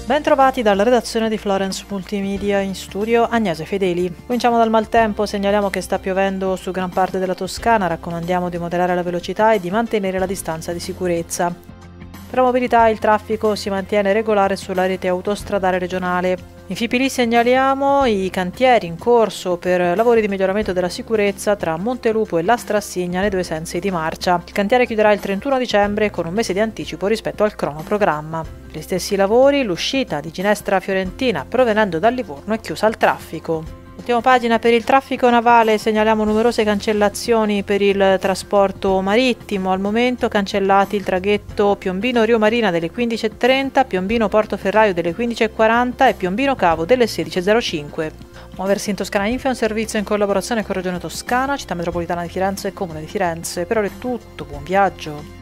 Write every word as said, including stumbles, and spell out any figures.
Bentrovati dalla redazione di Florence Multimedia, in studio Agnese Fedeli. Cominciamo dal maltempo, segnaliamo che sta piovendo su gran parte della Toscana, raccomandiamo di moderare la velocità e di mantenere la distanza di sicurezza. Per la mobilità il traffico si mantiene regolare sulla rete autostradale regionale. In F I P L segnaliamo i cantieri in corso per lavori di miglioramento della sicurezza tra Montelupo e La Strassigna nei due sensi di marcia. Il cantiere chiuderà il trentuno dicembre con un mese di anticipo rispetto al cronoprogramma. Per gli stessi lavori l'uscita di Ginestra Fiorentina provenendo da Livorno è chiusa al traffico. Ultima pagina per il traffico navale, segnaliamo numerose cancellazioni per il trasporto marittimo. Al momento cancellati il traghetto Piombino-Rio Marina delle quindici e trenta, Piombino-Portoferraio delle quindici e quaranta e Piombino-Cavo delle sedici e zero cinque. Muoversi in Toscana Info è un servizio in collaborazione con Regione Toscana, Città Metropolitana di Firenze e Comune di Firenze. Per ora è tutto, buon viaggio!